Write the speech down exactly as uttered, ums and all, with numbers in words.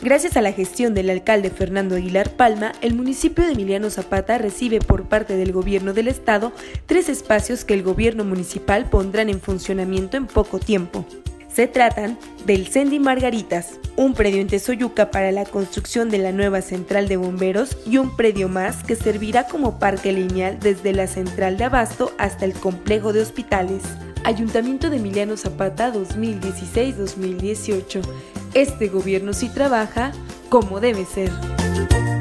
Gracias a la gestión del alcalde Fernando Aguilar Palma, el municipio de Emiliano Zapata recibe por parte del gobierno del estado tres espacios que el gobierno municipal pondrán en funcionamiento en poco tiempo. Se tratan del Cendi Margaritas, un predio en Tezoyuca para la construcción de la nueva central de bomberos y un predio más que servirá como parque lineal desde la central de abasto hasta el complejo de hospitales. Ayuntamiento de Emiliano Zapata dos mil dieciséis a dos mil dieciocho. Este gobierno sí trabaja como debe ser.